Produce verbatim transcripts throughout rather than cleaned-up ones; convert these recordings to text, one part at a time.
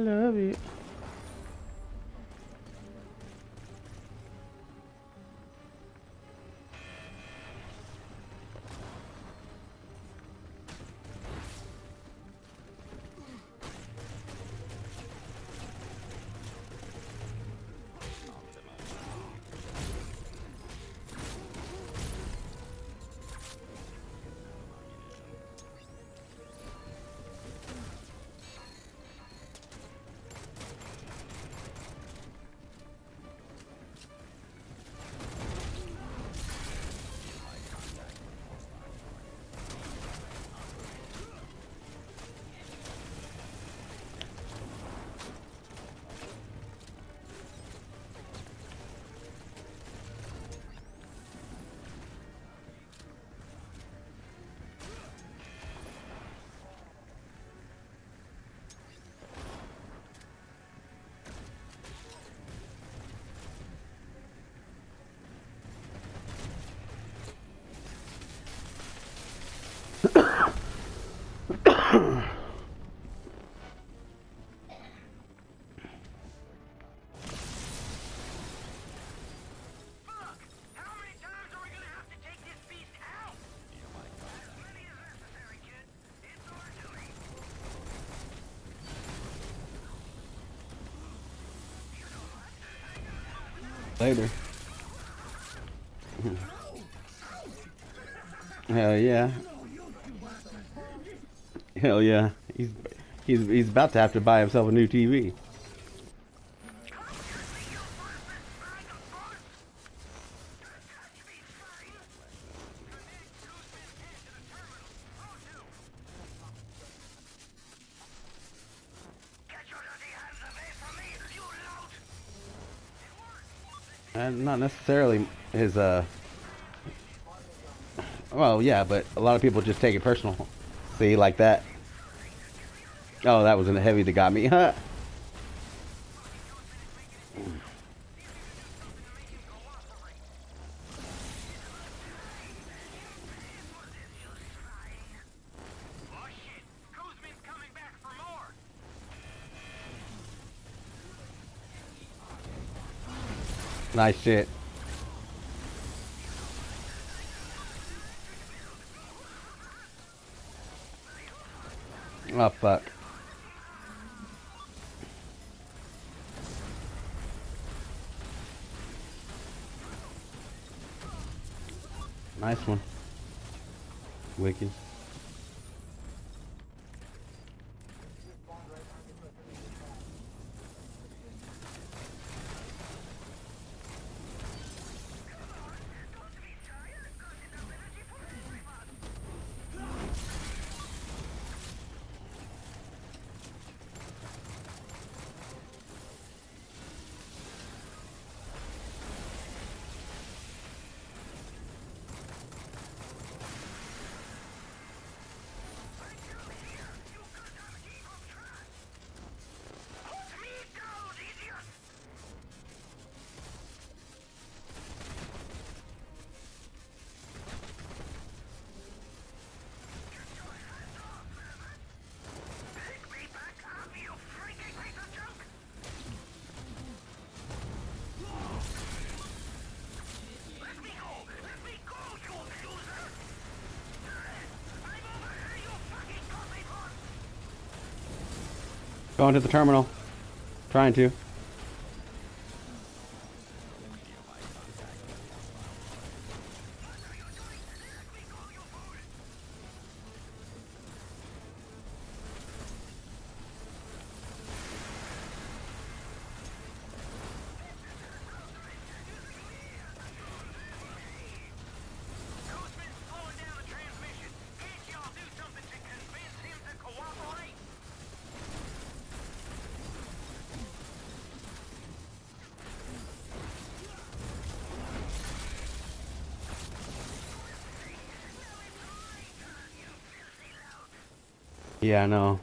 love it. Later. Hell yeah. Hell yeah. He's he's he's about to have to buy himself a new T V. And not necessarily his uh well, yeah, but a lot of people just take it personal. See, like that. Oh, that was in the heavy that got me. Huh? Nice shit. Oh, fuck. Nice one. Wicked. Going to the terminal. Trying to. Yeah, I know.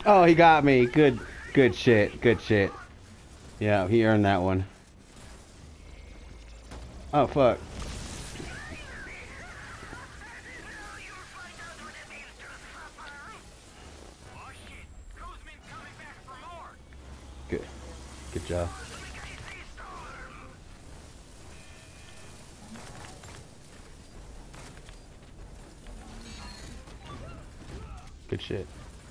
Oh, he got me. Good, good shit. Good shit. Yeah, he earned that one. Oh, fuck. Good. Good job. Good shit.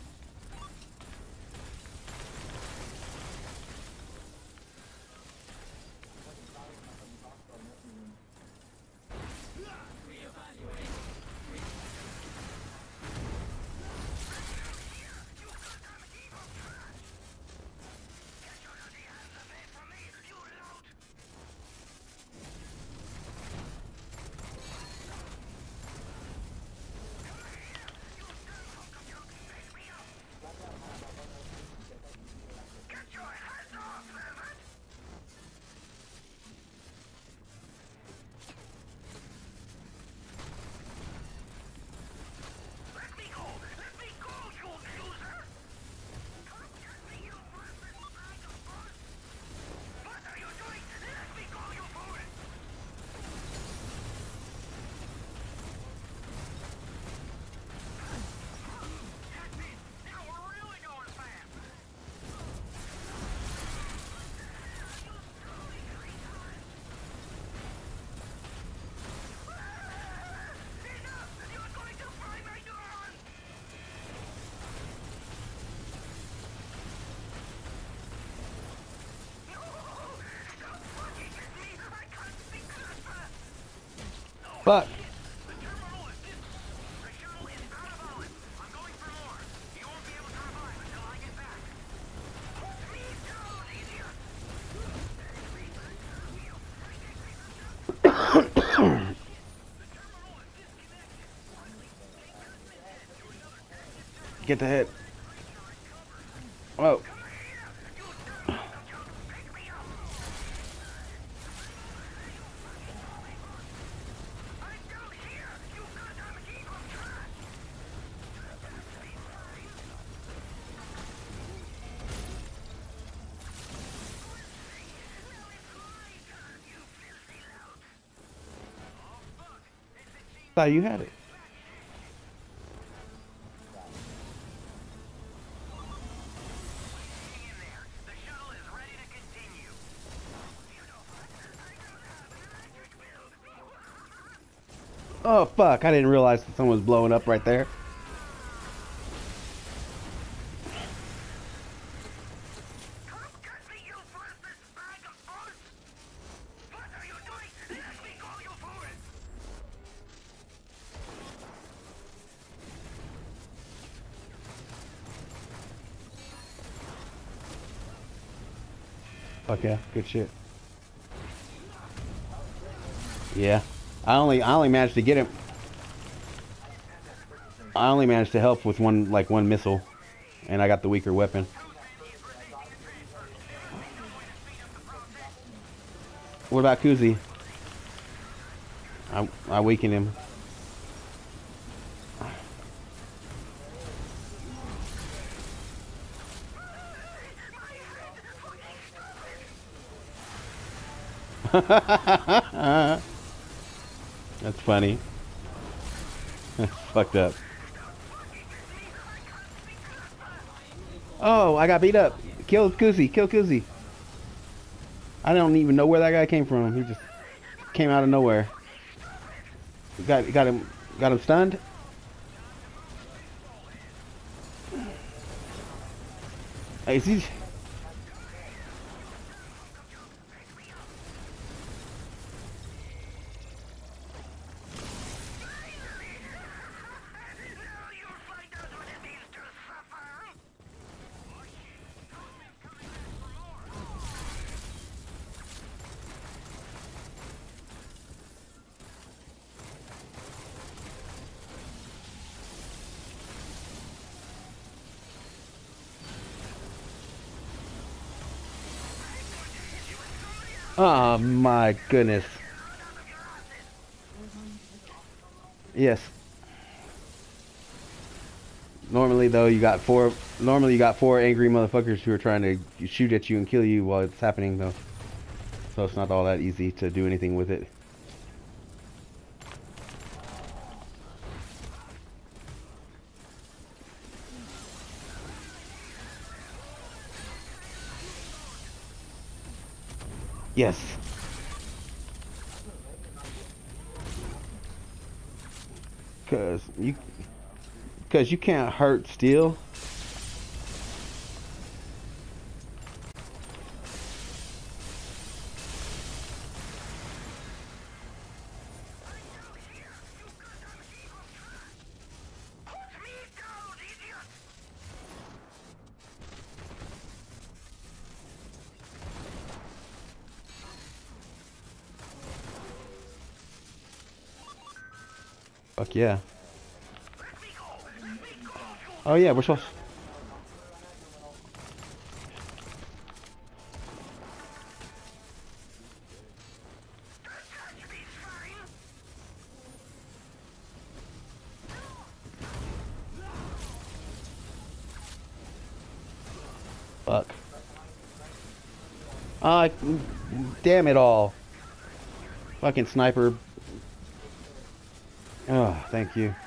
Fuck. Get the hit. Oh. Thought you had it. Oh fuck, I didn't realize that someone was blowing up right there. Fuck yeah, good shit. Yeah. I only I only managed to get him. I only managed to help with one like one missile, and I got the weaker weapon. What about Kuzi? I I weakened him. That's funny. Fucked up. Oh, I got beat up. Kill Kuzi. Kill Kuzi. I don't even know where that guy came from. He just came out of nowhere. Got got him got him stunned. Hey, is he? Oh my goodness. Yes. Normally though, you got four. Normally you got four angry motherfuckers who are trying to shoot at you and kill you while it's happening though. So it's not all that easy to do anything with it. Yes. Cause you, cause you can't hurt steel. Fuck yeah. Oh yeah, we're supposed. Fuck. Ah, damn it all. Fucking sniper. Oh, thank you.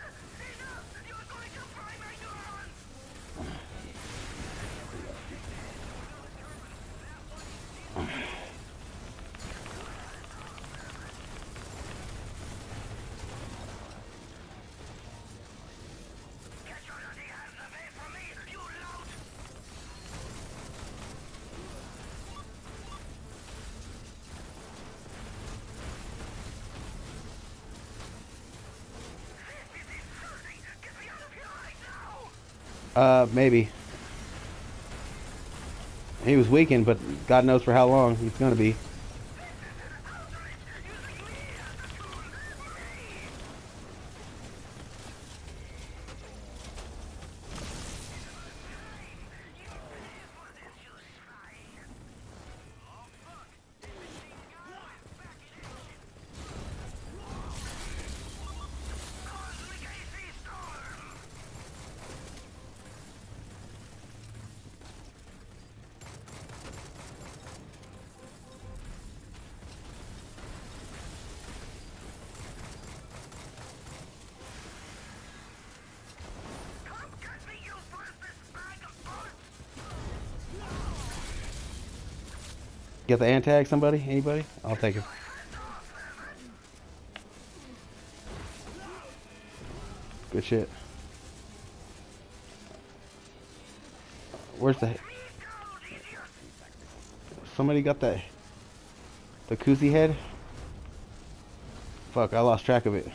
Uh, maybe. He was weakened, but God knows for how long he's gonna be. Get the antag, somebody? Anybody? I'll take it. Good shit. Where's the... Somebody got that... The koozie head? Fuck, I lost track of it.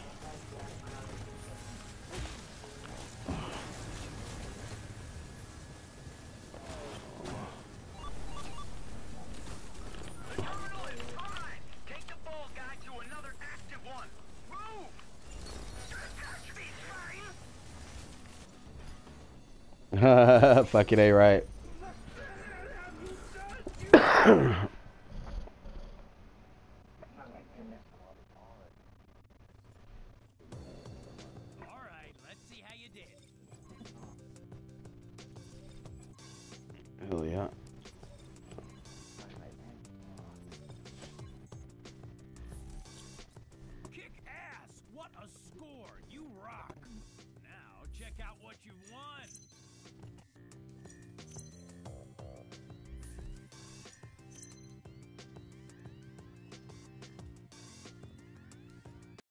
Fuck it, ain't right. Alright, let's see how you did. Hell yeah. Kick ass! What a score! You rock! Now check out what you won!